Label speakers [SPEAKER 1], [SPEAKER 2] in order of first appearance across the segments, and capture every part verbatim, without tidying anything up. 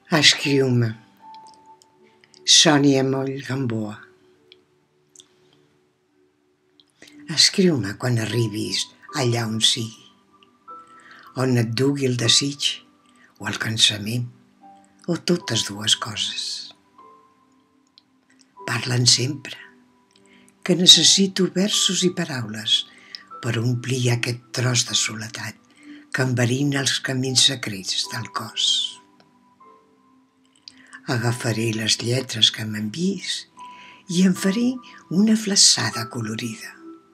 [SPEAKER 1] Escriu-me Sònia Moll Gamboa. Escriu-me quan arribis allà on sigui, on et dugui el desig o el cansament, o totes dues coses. Parla'n sempre, que necessito versos i paraules per omplir aquest tros de soledat que enverina els camins secrets del cos. Agafaré les lletres que m'enviïs i en faré una flassada colorida.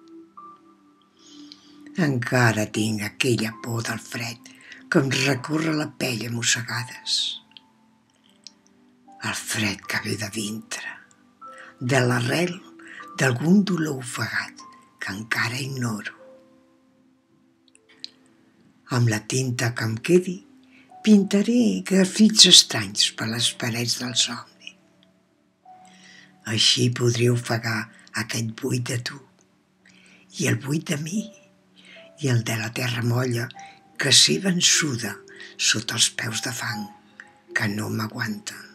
[SPEAKER 1] Encara tinc aquella por del fred que em recorre la pell a mossegades. El fred que ve de dintre, de l'arrel d'algun dolor ofegat que encara ignoro. Amb la tinta que em quedi, pintaré grafits estranys per les parets del somni. Així podré ofegar aquest buit de tu, i el buit de mi, i el de la terra molla que sé vençuda sota els peus de fang que no m'aguanten.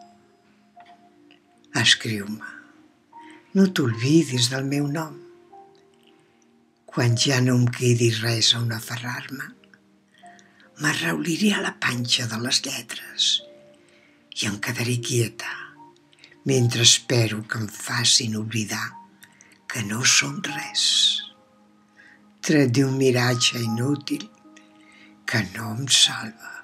[SPEAKER 1] Escriu-me, no t'olvidis del meu nom. Quan ja no em quedi res on aferrar-me, m'arrauliré a la panxa de les lletres i em quedaré quieta mentre espero que em facin oblidar que no són res, tret d'un miratge inútil que no em salva.